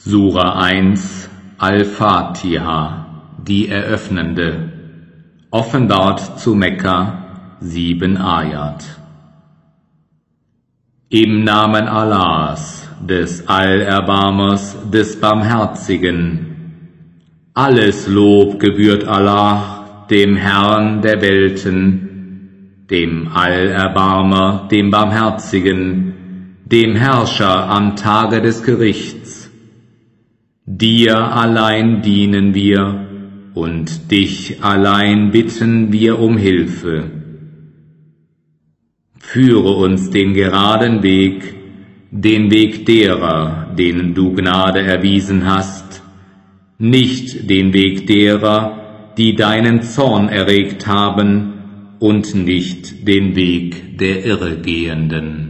Sura 1 Al-Fatiha, die eröffnende, offenbart zu Mekka, 7 Ayat. Im Namen Allahs, des Allerbarmers, des Barmherzigen. Alles Lob gebührt Allah, dem Herrn der Welten, dem Allerbarmer, dem Barmherzigen, dem Herrscher am Tage des Gerichts. Dir allein dienen wir und dich allein bitten wir um Hilfe. Führe uns den geraden Weg, den Weg derer, denen du Gnade erwiesen hast, nicht den Weg derer, die deinen Zorn erregt haben, und nicht den Weg der Irregehenden.